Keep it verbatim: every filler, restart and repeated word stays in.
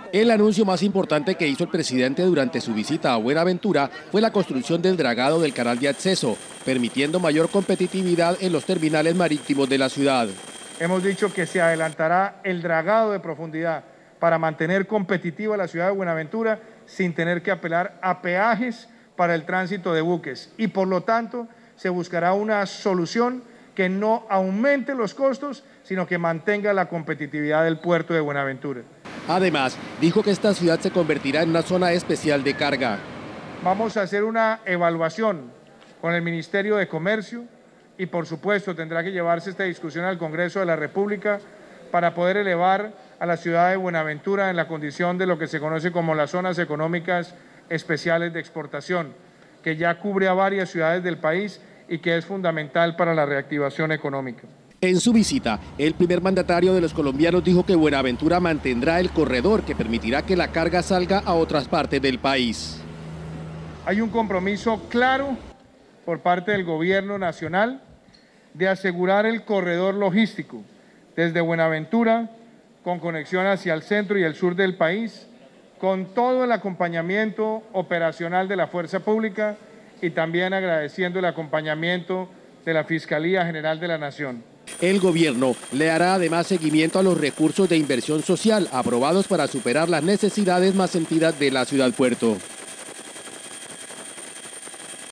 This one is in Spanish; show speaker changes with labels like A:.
A: El anuncio más importante que hizo el presidente durante su visita a Buenaventura fue la construcción del dragado del canal de acceso, permitiendo mayor competitividad en los terminales marítimos de la ciudad.
B: Hemos dicho que se adelantará el dragado de profundidad para mantener competitiva la ciudad de Buenaventura sin tener que apelar a peajes para el tránsito de buques y por lo tanto se buscará una solución que no aumente los costos, sino que mantenga la competitividad del puerto de Buenaventura.
A: Además, dijo que esta ciudad se convertirá en una zona especial de carga.
B: Vamos a hacer una evaluación con el Ministerio de Comercio y por supuesto tendrá que llevarse esta discusión al Congreso de la República para poder elevar a la ciudad de Buenaventura en la condición de lo que se conoce como las zonas económicas especiales de exportación, que ya cubre a varias ciudades del país y que es fundamental para la reactivación económica.
A: En su visita, el primer mandatario de los colombianos dijo que Buenaventura mantendrá el corredor que permitirá que la carga salga a otras partes del país.
B: Hay un compromiso claro por parte del gobierno nacional de asegurar el corredor logístico desde Buenaventura con conexión hacia el centro y el sur del país, con todo el acompañamiento operacional de la Fuerza Pública y también agradeciendo el acompañamiento de la Fiscalía General de la Nación.
A: El gobierno le hará además seguimiento a los recursos de inversión social aprobados para superar las necesidades más sentidas de la ciudad puerto.